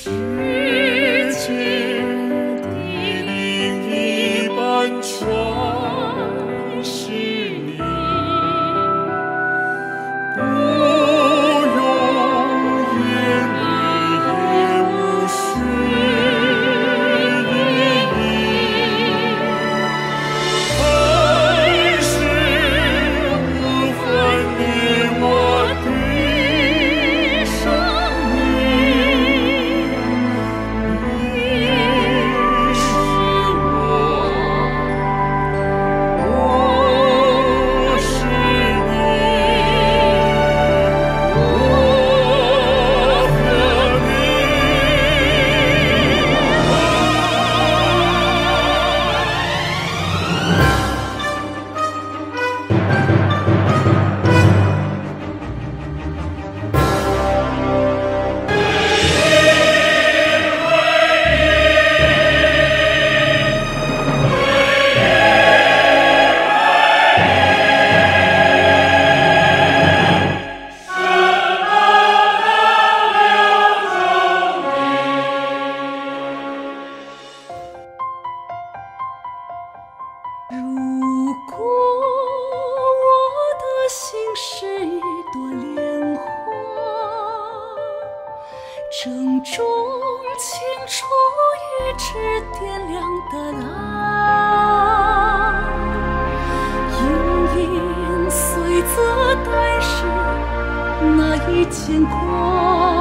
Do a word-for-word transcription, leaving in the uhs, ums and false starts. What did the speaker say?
世界的另一半全是你，不用言语也无需意义，还是无法你我的生命。你是我，我是你，我和如果我的心是一朵莲花，正中清楚一直点亮的蓝，隐隐随则带是那一牵挂。